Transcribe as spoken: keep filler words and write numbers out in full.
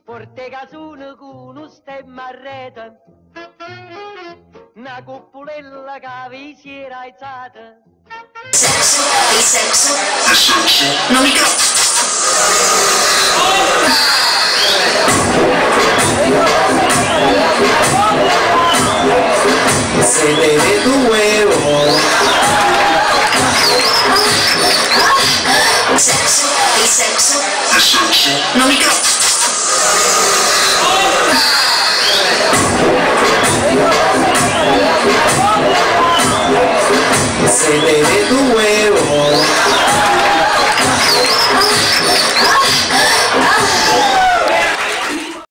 Porte casone con un stemma a rete, una cuppolella che vi si era alzata. Sexo, il sexo, il sexo, non mi cazzo. Se vede tu huevo. Sexo, il sexo, il sexo, non mi cazzo. Se vede tu huevo.